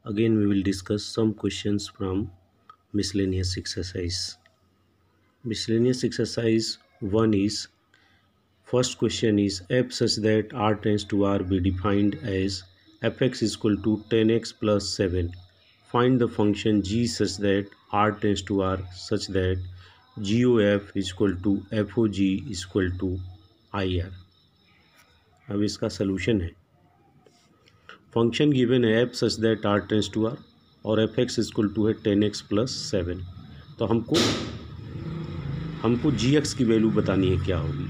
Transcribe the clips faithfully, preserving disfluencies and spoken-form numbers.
Again, we will discuss some questions from miscellaneous exercise. Miscellaneous exercise one is, first question is f such that r tends to r be defined as fx is equal to ten x plus seven. Find the function g such that r tends to r such that gof is equal to fog is equal to ir. अब इसका solution है, function given है f such that R tends to R और f x equal to है ten x plus seven. तो हमको हमको जी x की वैल्यू बतानी है क्या होगी।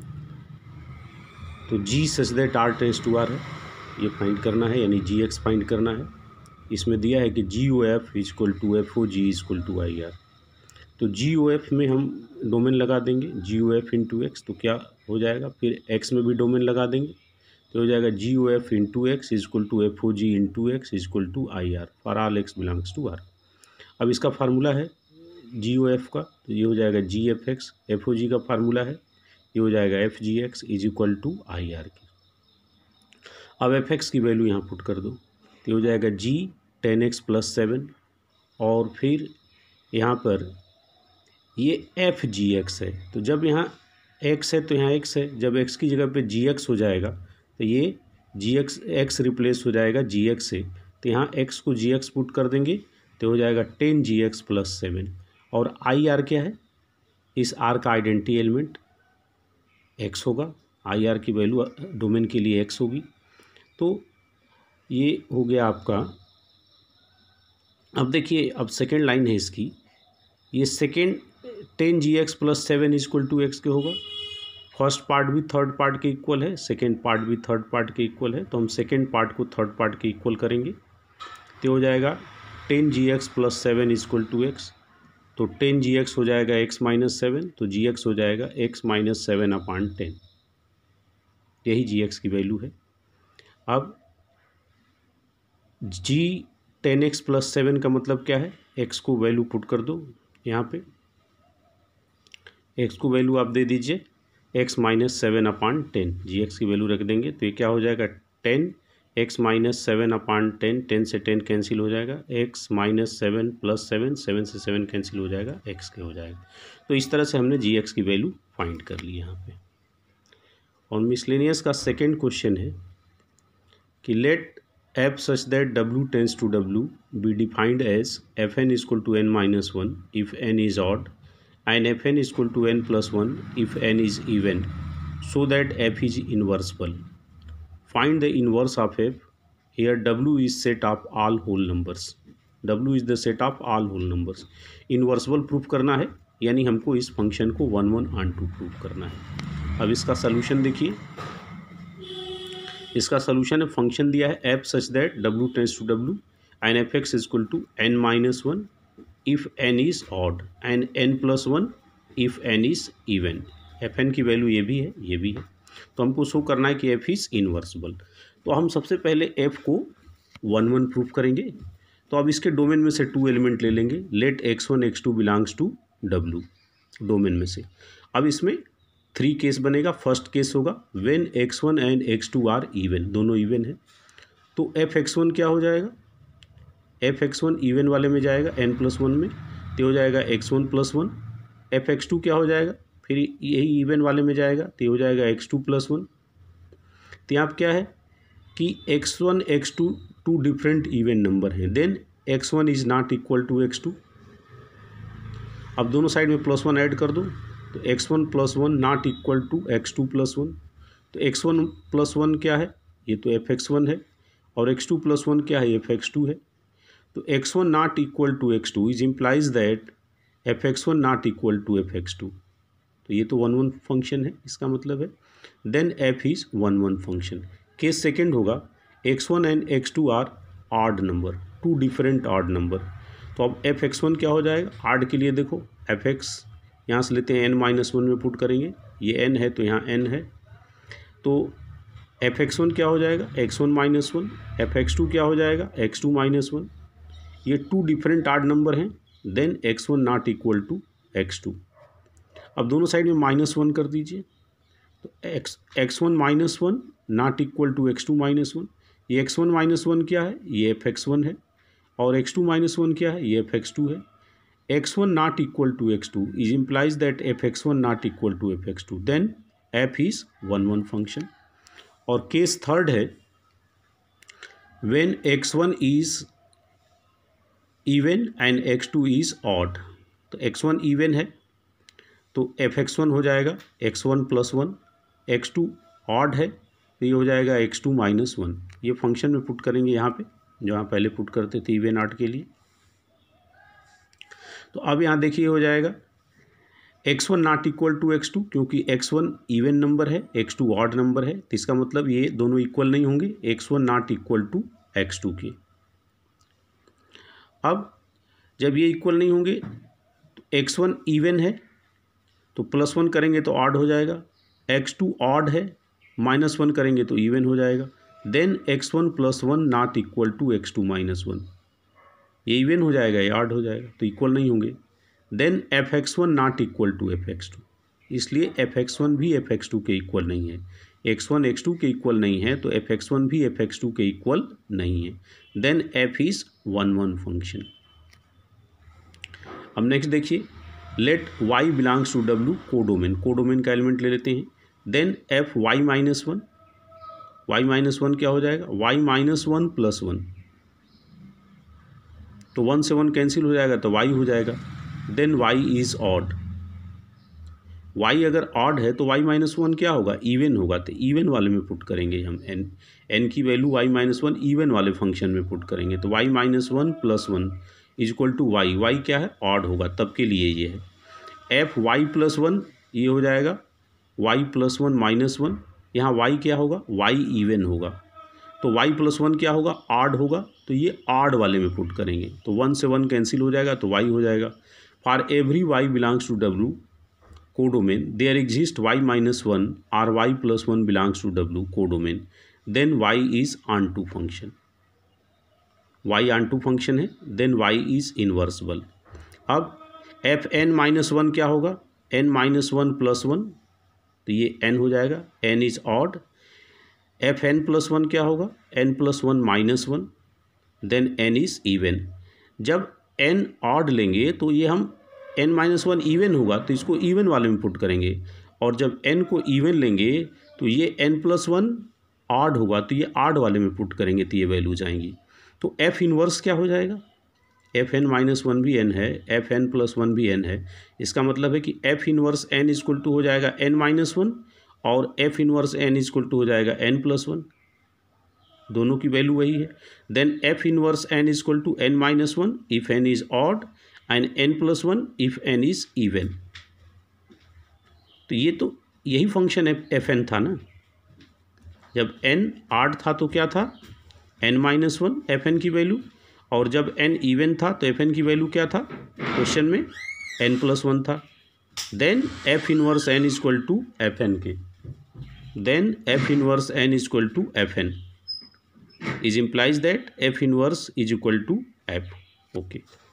तो g such that R tends to R है, ये फाइंड करना है, यानी जी एक्स फाइंड करना है। इसमें दिया है कि g o f equal to f o g equal to I R. तो जी ओ एफ में हम डोमेन लगा देंगे g o f into x, तो क्या हो जाएगा, फिर एक्स में भी डोमेन लगा देंगे तो हो जाएगा g o f into x is equal to f o g into x is equal to I R for all x belongs to R. अब इसका फार्मूला है जी ओ एफ का, तो ये हो जाएगा g f x, f o g का formula है, ये हो जाएगा f g x is equal to I R की। अब एफ एक्स की वैल्यू यहाँ पुट कर दो, तो ये हो जाएगा g ten x plus seven और फिर यहाँ पर ये एफ जी एक्स है। तो जब यहाँ एक्स है तो यहाँ एक्स है, जब एक्स की जगह पे जी एक्स हो जाएगा तो ये जी एक्स एक्स रिप्लेस हो जाएगा जी एक्स से, तो यहाँ एक्स को जी एक्स पुट कर देंगे तो हो जाएगा ten g x plus seven. और आई आर क्या है, इस आर का आइडेंटिटी एलिमेंट एक्स होगा, आई आर की वैल्यू डोमेन के लिए एक्स होगी। तो ये हो गया आपका। अब देखिए, अब सेकेंड लाइन है इसकी, ये second ten g x plus seven is equal to x के होगा। फर्स्ट पार्ट भी थर्ड पार्ट के इक्वल है, सेकेंड पार्ट भी थर्ड पार्ट के इक्वल है, तो हम सेकेंड पार्ट को थर्ड पार्ट के इक्वल करेंगे तो हो जाएगा ten g x plus seven is equal to x. तो टेन जी एक्स हो जाएगा एक्स माइनस सेवन, तो जी एक्स हो जाएगा x minus seven upon ten, यही जी एक्स की वैल्यू है। अब g ten x plus seven का मतलब क्या है, एक्स को वैल्यू पुट कर दो, यहाँ पे एक्स को वैल्यू आप दे दीजिए x minus seven upon ten, g x की वैल्यू रख देंगे तो ये क्या हो जाएगा ten x minus seven upon ten, ten से टेन कैंसिल हो जाएगा, x minus seven plus seven, seven से सेवन कैंसिल हो जाएगा, एक्स के हो जाएगा। तो इस तरह से हमने जी एक्स की वैल्यू फाइंड कर ली यहाँ पे। और मिसलेनियस का सेकेंड क्वेश्चन है कि let f such that W tends to W be defined as f n equal to n minus one if n is odd and fn is equal to n plus one if n is even, so that f is inversible. Find the inverse of f. Here w is set of all whole numbers. w is the set of all whole numbers. Inversible proof करना है, यानी हमको इस function को one one onto proof करना है। अब इसका सलूशन देखिए, इसका सलूशन है, फंक्शन दिया है f such that w tends to w and fx is equal to n minus one if n is odd and n plus one if n is even। fn की value ये भी है, ये भी है, तो हमको शो करना है कि f is inversible। तो हम सबसे पहले f को वन वन प्रूफ करेंगे। तो अब इसके डोमेन में से टू एलिमेंट ले लेंगे, let x one x two belongs to w domain में से। अब इसमें थ्री केस बनेगा। फर्स्ट केस होगा when x one and x two are even, दोनों इवन है, तो एफ एक्स वन क्या हो जाएगा, एफ एक्स वन इवन वाले में जाएगा एन प्लस वन में, तो हो जाएगा x one plus one. F x two क्या हो जाएगा, फिर यही इवन वाले में जाएगा तो हो जाएगा एक्स टू प्लस वन। तो यहाँ पर क्या है कि x one x two two different even number हैं, then x one is not equal to x two. अब दोनों साइड में प्लस वन ऐड कर दो, तो x one plus one not equal to x two plus one. तो x one plus one क्या है, ये तो एफ एक्स वन है, और एक्स टू प्लस वन क्या है, एफ एक्स टू है। तो x one not equal to x two is implies that f x one not equal to f x two. तो ये तो वन वन फंक्शन है, इसका मतलब है then f is one one function. Case second होगा x one and x two are odd number, two different odd number. तो अब एफ एक्स वन क्या हो जाएगा, आड के लिए देखो एफ एक्स यहाँ से लेते हैं एन माइनस वन में पुट करेंगे, ये एन है तो यहाँ एन है, तो एफ एक्स वन क्या हो जाएगा x one minus one, f x two क्या हो जाएगा एक्स टू माइनस वन। ये टू डिफरेंट ऑड नंबर हैं, then x one not equal to x two. अब दोनों साइड में माइनस वन कर दीजिए, तो x x one minus one not equal to x two minus one. ये x one minus one क्या है, ये एफ एक्स वन है, और एक्स टू माइनस वन क्या है, ये एफ एक्स टू है। X one not equal to x two is implies that f x one not equal to f x two, then f is one one function. और case third है when x one is even and x two is odd. तो x one even है तो f x one हो जाएगा x one plus one, x two odd है तो ये हो जाएगा एक्स टू माइनस वन। ये फंक्शन में पुट करेंगे यहाँ पे, जहाँ पहले पुट करते थे इवन ऑड के लिए। तो अब यहाँ देखिए हो जाएगा x one not equal to x two, क्योंकि एक्स वन इवन नंबर है, एक्स टू ऑड नंबर है, तो इसका मतलब ये दोनों इक्वल नहीं होंगे, x one not equal to x two के। अब जब ये इक्वल नहीं होंगे तो एक्स वन इवन है तो प्लस वन करेंगे तो ऑड हो जाएगा, एक्स टू ऑड है माइनस वन करेंगे तो इवन हो जाएगा, then x one plus one not equal to x two minus one, ये इवन हो जाएगा, ये ऑड हो जाएगा, तो इक्वल नहीं होंगे। Then f x one not equal to f x two, इसलिए एफ एक्स वन भी एफ एक्स टू के इक्वल नहीं है, एक्स वन एक्स टू के इक्वल नहीं है तो एफ एक्स वन भी एफ एक्स टू के इक्वल नहीं है, then f is one one function. अब नेक्स्ट देखिए, let y belongs to w codomain, codomain का एलिमेंट ले लेते हैं, then f Y minus one, y minus one क्या हो जाएगा, y minus one plus one, तो वन से वन कैंसिल हो जाएगा तो y हो जाएगा, then y is odd, y अगर ऑड है तो y माइनस वन क्या होगा, इवन होगा, तो इवन वाले में पुट करेंगे हम n, n की value y minus one even वाले फंक्शन में पुट करेंगे, तो y minus one plus one is equal to y, y क्या है ऑड होगा, तब के लिए ये है एफ वाई प्लस वन, ये हो जाएगा y plus one minus one, यहाँ वाई क्या होगा, वाई इवन होगा, तो वाई प्लस वन क्या होगा, ऑड होगा, तो ये ऑड वाले में पुट करेंगे, तो वन से वन कैंसिल हो जाएगा तो वाई हो जाएगा। For every Y belongs to W codomain there exist Y minus one or Y plus one belongs to W codomain, then Y is onto function, Y onto function है, then Y is invertible. अब F N minus one क्या होगा, N minus one plus one, तो ये N हो जाएगा, N is odd, F N plus one क्या होगा, N plus one minus one, then n is even. जब एन ऑड लेंगे तो ये हम एन माइनस वन इवन होगा तो इसको इवन वाले में पुट करेंगे, और जब एन को इवन लेंगे तो ये एन प्लस वन ऑड होगा तो ये ऑड वाले में पुट करेंगे तो ये वैल्यू जाएंगी। तो एफ इनवर्स क्या हो जाएगा, एफ एन माइनस वन भी एन है, एफ एन प्लस वन भी एन है, इसका मतलब है कि f inverse n equal to हो जाएगा एन माइनस वन और f inverse n equal to हो जाएगा एन प्लस वन, दोनों की वैल्यू वही है। Then f inverse n equal to n minus one if n is odd and n plus one if n is even. तो ये तो यही फंक्शन एफ एन था ना, जब एन ऑड था तो क्या था, n minus one f n की वैल्यू, और जब एन इवन था तो एफ एन की वैल्यू क्या था क्वेश्चन में, एन प्लस वन था। Then f inverse n equal to f n के, then f inverse n equal to f n is implies that f inverse is equal to f. Okay.